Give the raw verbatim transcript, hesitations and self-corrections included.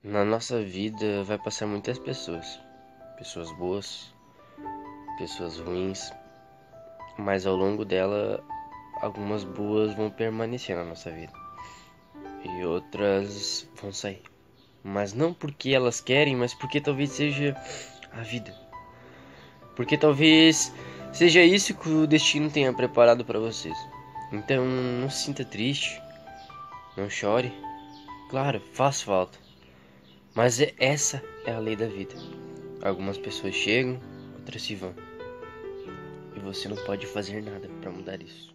Na nossa vida vai passar muitas pessoas, pessoas boas, pessoas ruins, mas ao longo dela algumas boas vão permanecer na nossa vida e outras vão sair. Mas não porque elas querem, mas porque talvez seja a vida. Porque talvez seja isso que o destino tenha preparado para vocês. Então não se sinta triste, não chore. Claro, faz falta. Mas é- essa é a lei da vida. Algumas pessoas chegam, outras se vão. E você não pode fazer nada para mudar isso.